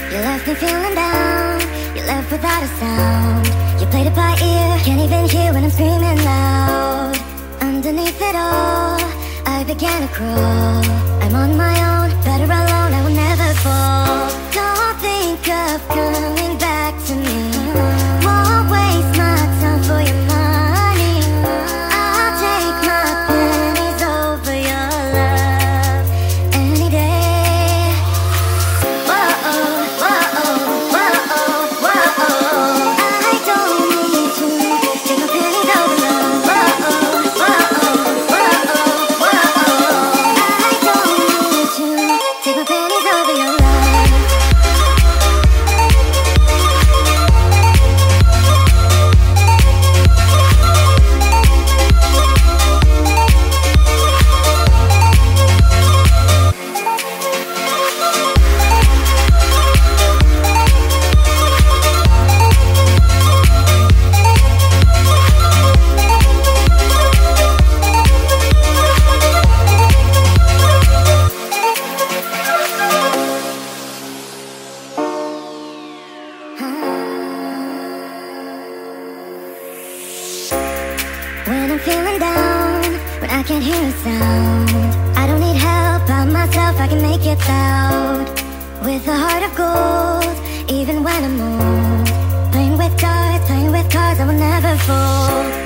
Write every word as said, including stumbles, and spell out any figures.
You left me feeling down, you left without a sound. You played it by ear, can't even hear when I'm screaming loud. Underneath it all, I began to crawl. I'm on my own, better alone, I will never fall. Don't think of coming back to me. Won't waste my time for your money. I'll take my pennies over your love any day. Whoa, whoa, whoa, whoa. I don't need to take my pennies over love. Whoa, whoa, whoa, whoa. I don't need to take my pennies over your love. When I'm feeling down, when I can't hear a sound, I don't need help, by myself I can make it loud. With a heart of gold, even when I'm old, playing with cards, playing with cards, I will never fold.